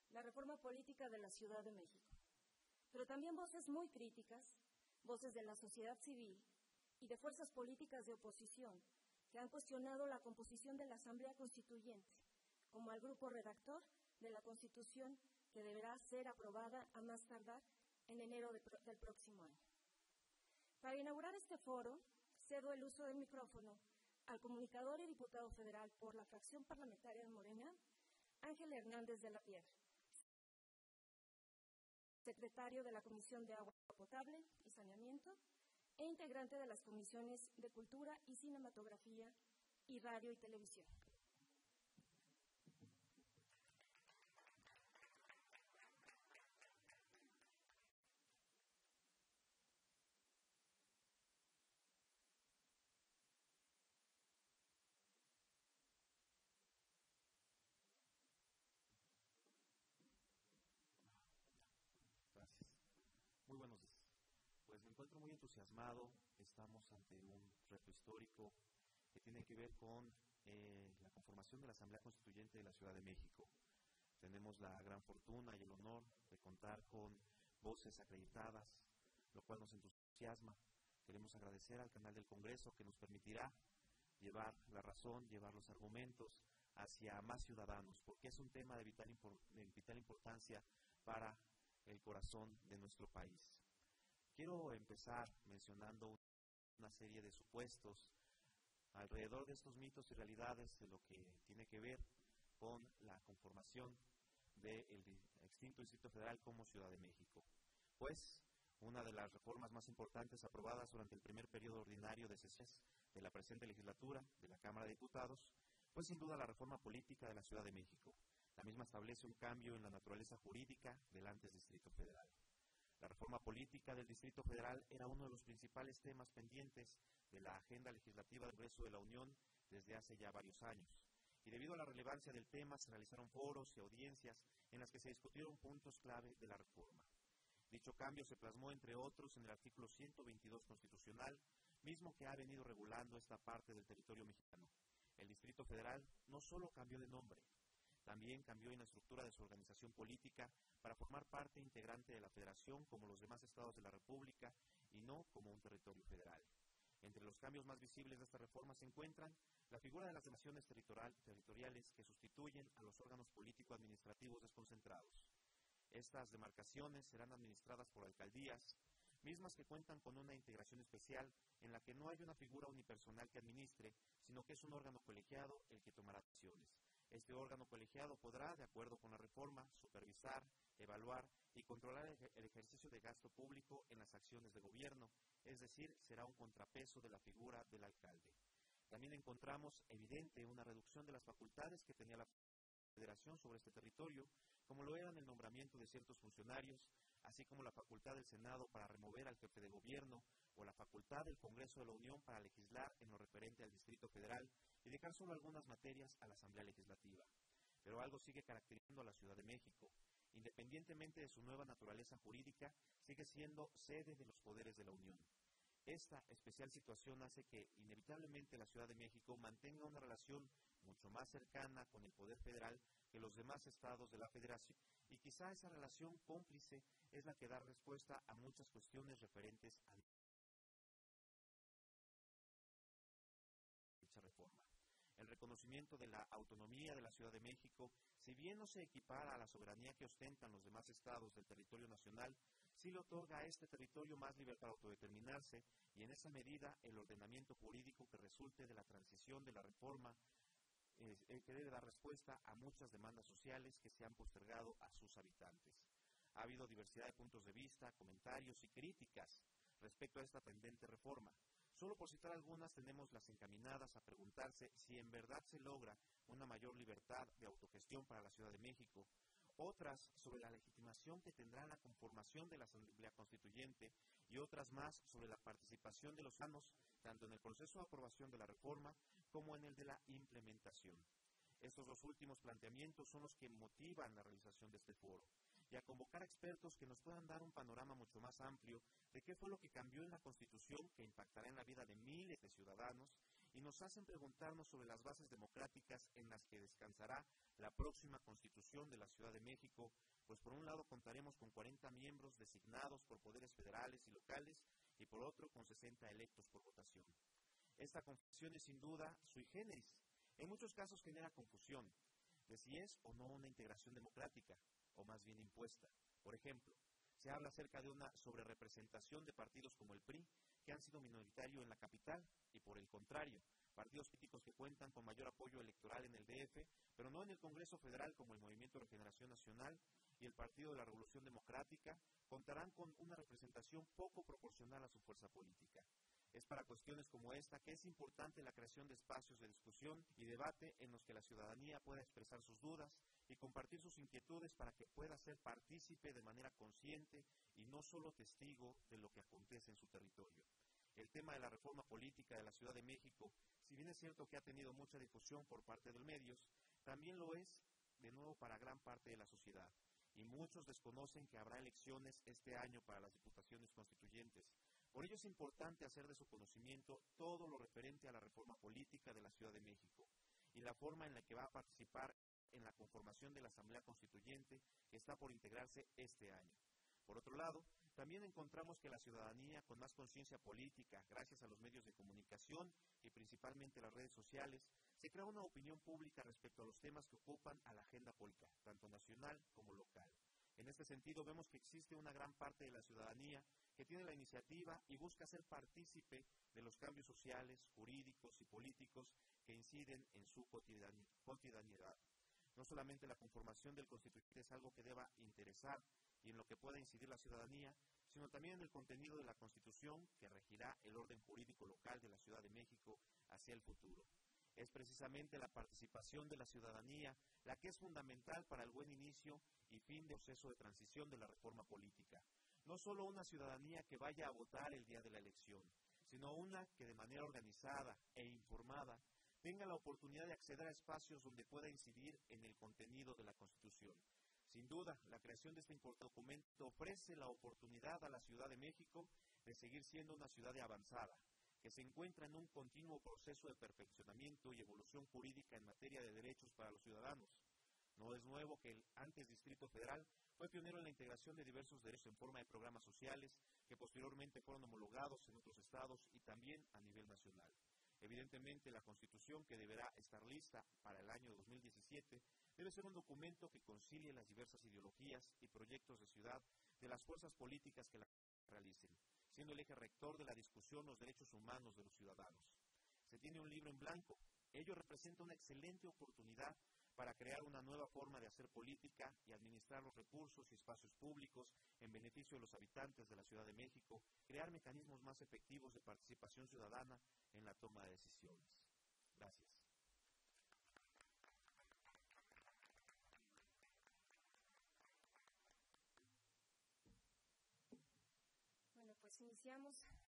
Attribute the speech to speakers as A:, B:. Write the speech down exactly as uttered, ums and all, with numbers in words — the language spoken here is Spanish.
A: la reforma política de la Ciudad de México, pero también voces muy críticas, voces de la sociedad civil y de fuerzas políticas de oposición que han cuestionado la composición de la Asamblea Constituyente, como al grupo redactor de la Constitución que deberá ser aprobada a más tardar en enero de, del próximo año. Para inaugurar este foro, cedo el uso del micrófono al comunicador y diputado federal por la fracción parlamentaria de Morena, Ángel Hernández de la Piedra, secretario de la Comisión de Agua Potable y Saneamiento e integrante de las comisiones de Cultura y Cinematografía y Radio y Televisión.
B: Gracias. Muy buenos días. Pues me encuentro muy entusiasmado. Estamos ante un reto histórico que tiene que ver con eh, la conformación de la Asamblea Constituyente de la Ciudad de México. Tenemos la gran fortuna y el honor de contar con voces acreditadas, lo cual nos entusiasma. Queremos agradecer al canal del Congreso que nos permitirá llevar la razón, llevar los argumentos hacia más ciudadanos, porque es un tema de vital, de vital importancia para el corazón de nuestro país. Quiero empezar mencionando una serie de supuestos alrededor de estos mitos y realidades de lo que tiene que ver con la conformación del extinto Distrito Federal como Ciudad de México. Pues, una de las reformas más importantes aprobadas durante el primer periodo ordinario de sesiones de la presente legislatura de la Cámara de Diputados fue sin duda la reforma política de la Ciudad de México. La misma establece un cambio en la naturaleza jurídica del antes Distrito Federal. La reforma política del Distrito Federal era uno de los principales temas pendientes de la agenda legislativa del Congreso de la Unión desde hace ya varios años. Y debido a la relevancia del tema, se realizaron foros y audiencias en las que se discutieron puntos clave de la reforma. Dicho cambio se plasmó, entre otros, en el artículo ciento veintidós constitucional, mismo que ha venido regulando esta parte del territorio mexicano. El Distrito Federal no solo cambió de nombre, también cambió en la estructura de su organización política para formar parte integrante de la Federación como los demás estados de la República y no como un territorio federal. Entre los cambios más visibles de esta reforma se encuentran la figura de las demarcaciones territorial, territoriales que sustituyen a los órganos político-administrativos desconcentrados. Estas demarcaciones serán administradas por alcaldías, mismas que cuentan con una integración especial en la que no hay una figura unipersonal que administre, sino que es un órgano colegiado el que tomará decisiones. Este órgano colegiado podrá, de acuerdo con la reforma, supervisar, evaluar y controlar el ejercicio de gasto público en las acciones de gobierno, es decir, será un contrapeso de la figura del alcalde. También encontramos evidente una reducción de las facultades que tenía la Federación sobre este territorio, como lo eran el nombramiento de ciertos funcionarios, así como la facultad del Senado para remover al jefe de gobierno o la facultad del Congreso de la Unión para legislar en lo referente al Distrito Federal y dejar solo algunas materias a la Asamblea Legislativa. Pero algo sigue caracterizando a la Ciudad de México. Independientemente de su nueva naturaleza jurídica, sigue siendo sede de los poderes de la Unión. Esta especial situación hace que, inevitablemente, la Ciudad de México mantenga una relación mucho más cercana con el Poder Federal que los demás estados de la Federación, y quizá esa relación cómplice es la que da respuesta a muchas cuestiones referentes a dicha reforma. El reconocimiento de la autonomía de la Ciudad de México, si bien no se equipara a la soberanía que ostentan los demás estados del territorio nacional, sí le otorga a este territorio más libertad para autodeterminarse y en esa medida el ordenamiento jurídico que resulte de la transición de la reforma eh, que debe dar respuesta a muchas demandas sociales que se han postergado a sus habitantes. Ha habido diversidad de puntos de vista, comentarios y críticas respecto a esta pendente reforma. Solo por citar algunas, tenemos las encaminadas a preguntarse si en verdad se logra una mayor libertad de autogestión para la Ciudad de México, otras sobre la legitimación que tendrá la conformación de la Asamblea Constituyente y otras más sobre la participación de los ciudadanos tanto en el proceso de aprobación de la reforma como en el de la implementación. Estos dos últimos planteamientos son los que motivan la realización de este foro y a convocar a expertos que nos puedan dar un panorama mucho más amplio de qué fue lo que cambió en la Constitución que impactará en la vida de miles de ciudadanos y nos hacen preguntarnos sobre las bases democráticas en las que descansará la próxima Constitución de la Ciudad de México, pues por un lado contaremos con cuarenta miembros designados por poderes federales y locales y por otro con sesenta electos por votación. Esta confesión es sin duda sui generis. En muchos casos genera confusión de si es o no una integración democrática, o más bien impuesta. Por ejemplo, se habla acerca de una sobrerepresentación de partidos como el P R I, que han sido minoritarios en la capital, y por el contrario, partidos políticos que cuentan con mayor apoyo electoral en el D F, pero no en el Congreso Federal, como el Movimiento de Regeneración Nacional y el Partido de la Revolución Democrática, contarán con una representación poco proporcional a su fuerza política. Es para cuestiones como esta que es importante la creación de espacios de discusión y debate en los que la ciudadanía pueda expresar sus dudas y compartir sus inquietudes para que pueda ser partícipe de manera consciente y no solo testigo de lo que acontece en su territorio. El tema de la reforma política de la Ciudad de México, si bien es cierto que ha tenido mucha difusión por parte de los medios, también lo es, de nuevo, para gran parte de la sociedad. Y muchos desconocen que habrá elecciones este año para las diputaciones constituyentes. Por ello es importante hacer de su conocimiento todo lo referente a la reforma política de la Ciudad de México y la forma en la que va a participar en la conformación de la Asamblea Constituyente que está por integrarse este año. Por otro lado, también encontramos que la ciudadanía con más conciencia política, gracias a los medios de comunicación y principalmente las redes sociales, se crea una opinión pública respecto a los temas que ocupan a la agenda política, tanto nacional como local. En este sentido, vemos que existe una gran parte de la ciudadanía que tiene la iniciativa y busca ser partícipe de los cambios sociales, jurídicos y políticos que inciden en su cotidianidad. No solamente la conformación del constituyente es algo que deba interesar y en lo que pueda incidir la ciudadanía, sino también en el contenido de la Constitución que regirá el orden jurídico local de la Ciudad de México hacia el futuro. Es precisamente la participación de la ciudadanía la que es fundamental para el buen inicio y fin del proceso de transición de la reforma política. No solo una ciudadanía que vaya a votar el día de la elección, sino una que de manera organizada e informada tenga la oportunidad de acceder a espacios donde pueda incidir en el contenido de la Constitución. Sin duda, la creación de este importante documento ofrece la oportunidad a la Ciudad de México de seguir siendo una ciudad avanzada, que se encuentra en un continuo proceso de perfeccionamiento y evolución jurídica en materia de derechos para los ciudadanos. No es nuevo que el antes Distrito Federal fue pionero en la integración de diversos derechos en forma de programas sociales que posteriormente fueron homologados en otros estados y también a nivel nacional. Evidentemente, la Constitución, que deberá estar lista para el año dos mil diecisiete, debe ser un documento que concilie las diversas ideologías y proyectos de ciudad de las fuerzas políticas que la realicen, siendo el eje rector de la discusión los derechos humanos de los ciudadanos. Se tiene un libro en blanco. Ello representa una excelente oportunidad para crear una nueva forma de hacer política y administrar los recursos y espacios públicos en beneficio de los habitantes de la Ciudad de México, crear mecanismos más efectivos de participación ciudadana en la toma de decisiones. Gracias.
A: Bueno, pues iniciamos